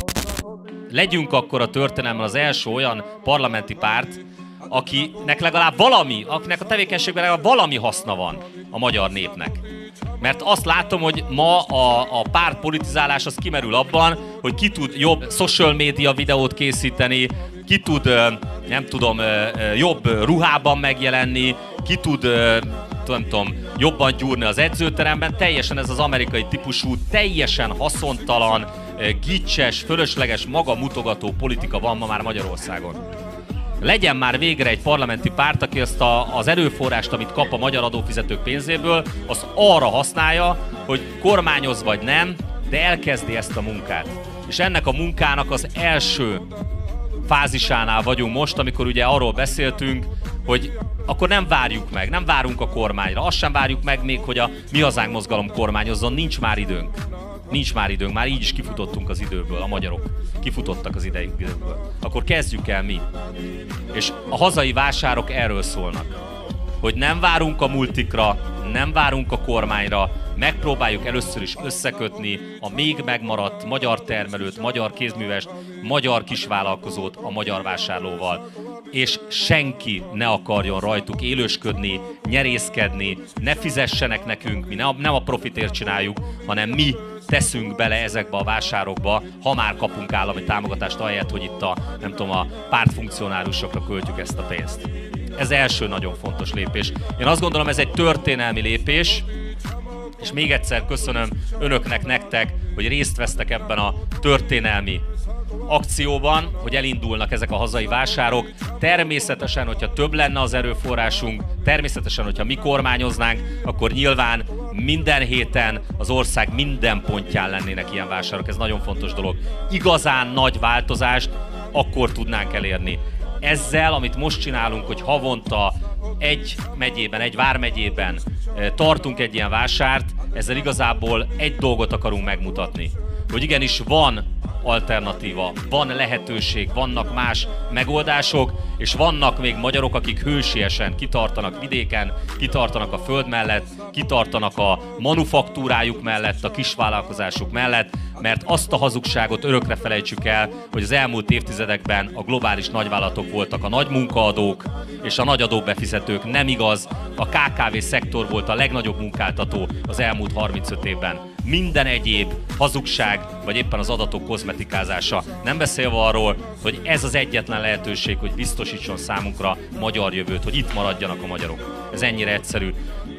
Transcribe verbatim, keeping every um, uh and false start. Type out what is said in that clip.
Legyünk akkor a történelemben az első olyan parlamenti párt, akinek legalább valami, akinek a tevékenységben legalább valami haszna van a magyar népnek. Mert azt látom, hogy ma a, a párt politizálás az kimerül abban, hogy ki tud jobb social media videót készíteni, ki tud, nem tudom, jobb ruhában megjelenni, ki tud, nem tudom, jobban gyúrni az edzőteremben. Teljesen ez az amerikai típusú, teljesen haszontalan, gicses, fölösleges, magamutogató politika van ma már Magyarországon. Legyen már végre egy parlamenti párt, aki azt a, az erőforrást, amit kap a magyar adófizetők pénzéből, az arra használja, hogy kormányoz vagy nem, de elkezdi ezt a munkát. És ennek a munkának az első fázisánál vagyunk most, amikor ugye arról beszéltünk, hogy akkor nem várjuk meg, nem várunk a kormányra, azt sem várjuk meg még, hogy a Mi Hazánk mozgalom kormányozzon, nincs már időnk. Nincs már időnk, már így is kifutottunk az időből, a magyarok kifutottak az időből. Akkor kezdjük el mi. És a hazai vásárok erről szólnak, hogy nem várunk a multikra, nem várunk a kormányra, megpróbáljuk először is összekötni a még megmaradt magyar termelőt, magyar kézművest, magyar kisvállalkozót a magyar vásárlóval. És senki ne akarjon rajtuk élősködni, nyerészkedni, ne fizessenek nekünk, mi nem a profitért csináljuk, hanem mi teszünk bele ezekbe a vásárokba, ha már kapunk állami támogatást, ahelyett, hogy itt a, nem tudom, a pártfunkcionárusokra költjük ezt a pénzt. Ez első nagyon fontos lépés. Én azt gondolom, ez egy történelmi lépés, és még egyszer köszönöm önöknek, nektek, hogy részt vesztek ebben a történelmi akcióban, hogy elindulnak ezek a hazai vásárok. Természetesen, hogyha több lenne az erőforrásunk, természetesen, hogyha mi kormányoznánk, akkor nyilván minden héten az ország minden pontján lennének ilyen vásárok. Ez nagyon fontos dolog. Igazán nagy változást akkor tudnánk elérni. Ezzel, amit most csinálunk, hogy havonta egy megyében, egy vármegyében tartunk egy ilyen vásárt, ezzel igazából egy dolgot akarunk megmutatni. Hogy igenis van alternatíva, van lehetőség, vannak más megoldások, és vannak még magyarok, akik hősiesen kitartanak vidéken, kitartanak a föld mellett, kitartanak a manufaktúrájuk mellett, a kisvállalkozásuk mellett, mert azt a hazugságot örökre felejtsük el, hogy az elmúlt évtizedekben a globális nagyvállalatok voltak a nagy munkaadók, és a nagy adóbefizetők. Nem igaz, a ká ká vé szektor volt a legnagyobb munkáltató az elmúlt harmincöt évben. Minden egyéb hazugság, vagy éppen az adatok kozmetikázása. Nem beszélve arról, hogy ez az egyetlen lehetőség, hogy biztosítson számunkra magyar jövőt, hogy itt maradjanak a magyarok. Ez ennyire egyszerű.